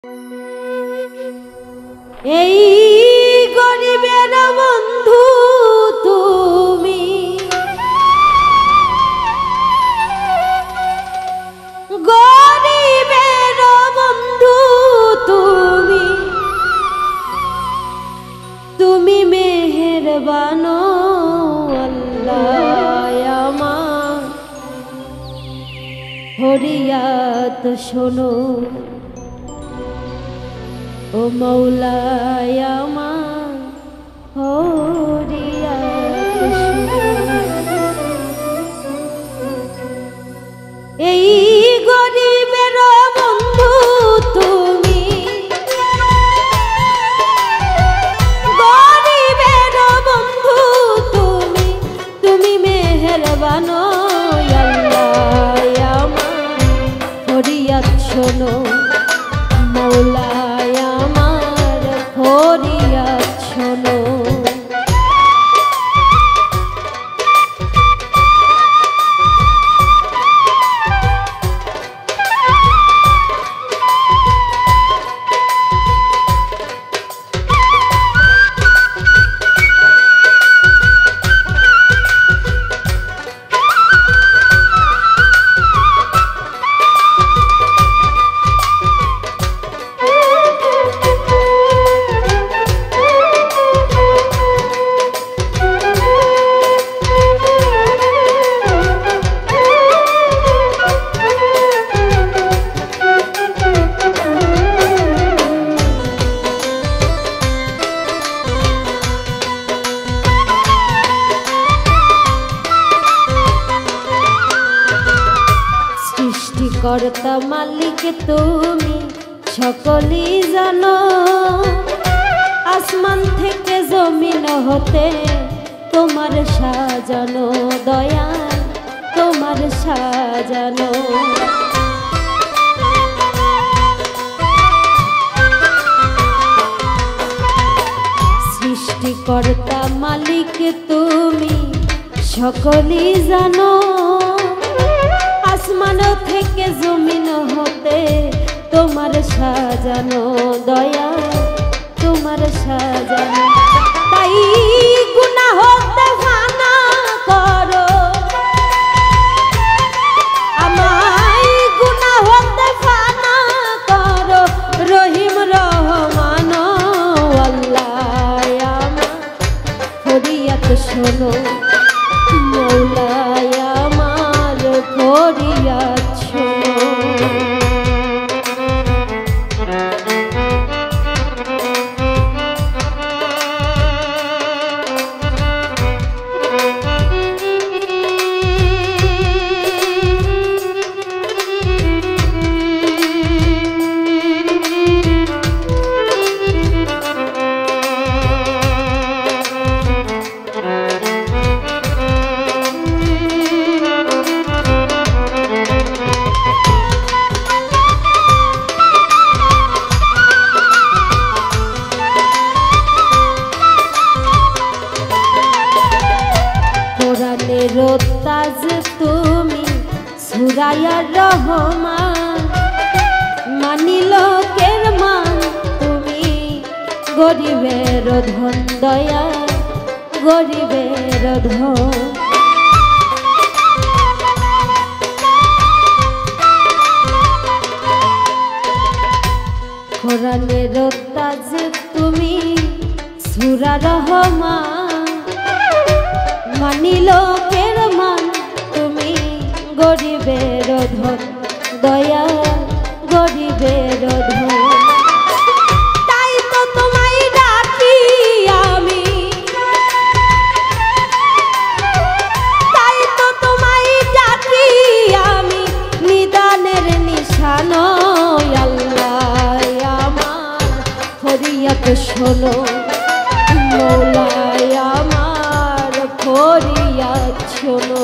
এই গরিবের বন্ধু তুমি, গরিবের বন্ধু তুমি, তুমি মেহেরবান আল্লাহ আমার ফরিয়াদ শোনো ও মৌলায় আমার ফরিয়াদ শোনো। এই গরিবের বন্ধু তুমি, গরিবের বন্ধু তুমি, তুমি মেহেরবান আল্লাহ আমার ফরিয়াদ শোনো মৌলায় আমার ফরিয়াদ শোনো। কর্তা মালিক তুমি সকলই জানো, আসমান থেকে জমিন হতে তোমার সাজানো দয়াল তোমার সাজানো। সৃষ্টিকর্তা মালিক তুমি সকলই জানো, আসমান থেকে জমিন হতে তোমার সাজানো দয়া তোমার সাজানো। তাই গুনাহ হতে ফানা করো আমায়, গুনাহ হতে ফানা করো রহিম রহমান আল্লাহ আমার ফরিয়াদ শোনো মৌলায় আমার ফরিয়াদ শোনো। তাজ তুমি সুরায়ার রহমান, মানি লোকের মান তুমি গরিবের ধন দয়া গরিবের ধন। কোরআনের তাজ তুমি সূরা রহমান, মানি লোকের মান তুমি গরিবের ধন দয়া গরিবের ধন। তাই তো তোমায় ডাকি আমি, তাই তো তোমায় ডাকি আমি নিদানের নিশান আল্লাহ আমার ফরিয়াদ শোনো মৌলায় আমার ফরিয়াদ শোনো।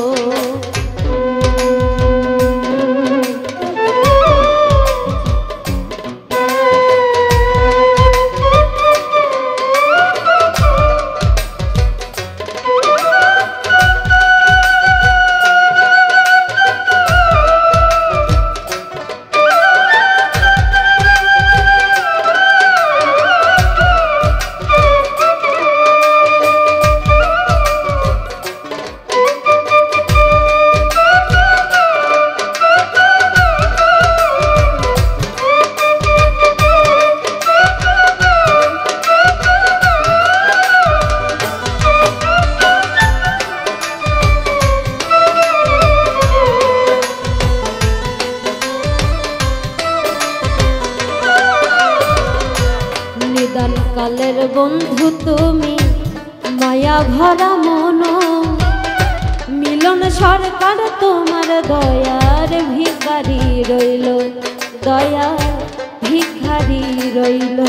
কালের বন্ধু তুমি মায়া ভরা মন মিলন সরকার তোমার দয়ার ভিখারি রইল দয়ার ভিখারি রইল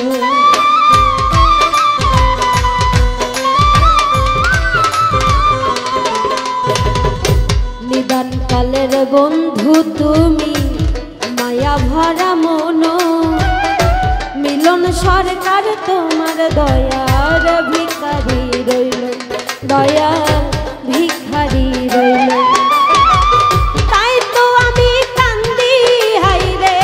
নিদান কালের বন্ধু তুমি মায়া ভরা মন মিলন সরকার তোমার দয়ার ভিখারি রইল দয়ার ভিখারি রইল তাই তো আমি কান্দি হাইরে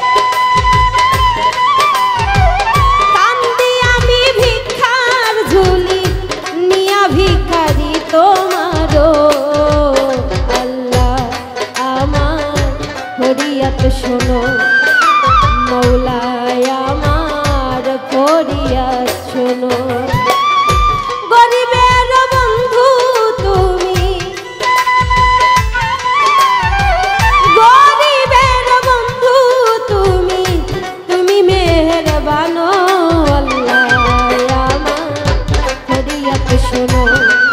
কান্দি আমি ভিক্ষার ঝুলি নিয়া ভিখারি তোমারও আল্লাহ আমার ফরিয়াদ শোনো মৌলায় আমার ফরিয়াদ শোনো গরিবের বন্ধু তুমি গরিবের বন্ধু তুমি তুমি মেহেরবান আল্লাহ আমার ফরিয়াদ শোনো